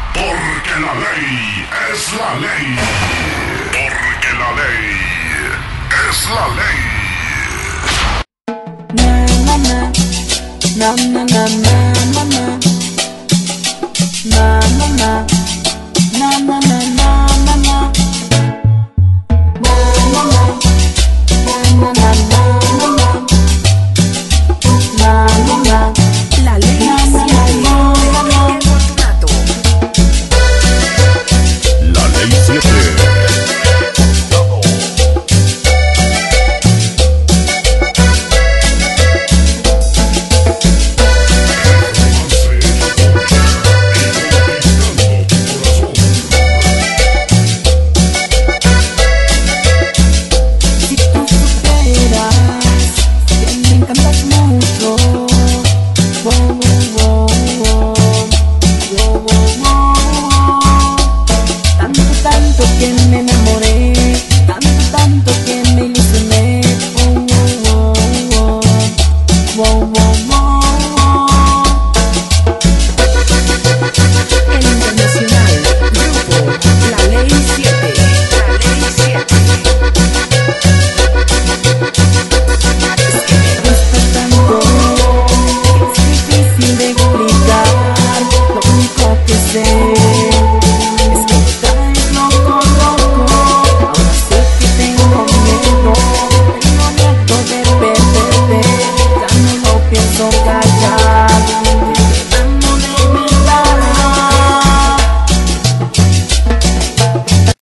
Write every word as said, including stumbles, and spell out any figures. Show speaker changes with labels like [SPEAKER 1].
[SPEAKER 1] Porque la ley es la ley. Porque la ley es la ley.
[SPEAKER 2] Na na na na na na na na na na na.